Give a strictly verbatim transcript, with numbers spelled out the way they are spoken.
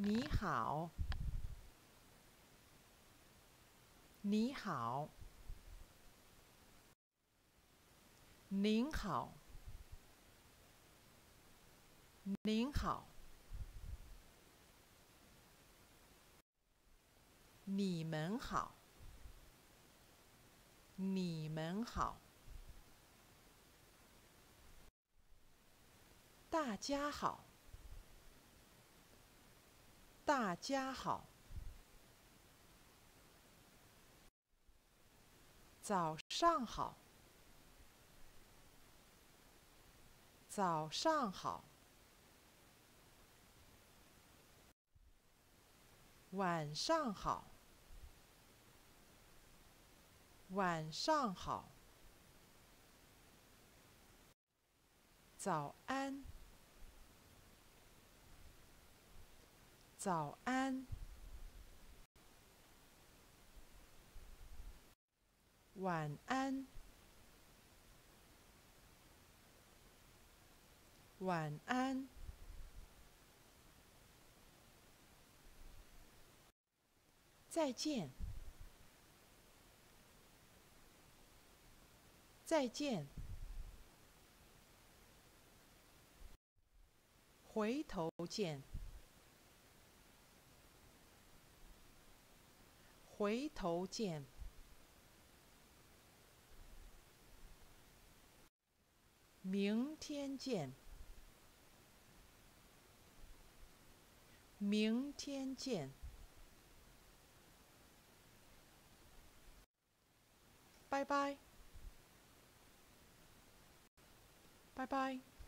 你好，你好，您好，您好，你们好，你们好，大家好，大家好，早上好，早上好，晚上好，晚上好，早安，早安，晚安，晚安，再见，再见，回头见，回头见，明天见，明天见，拜拜，拜拜。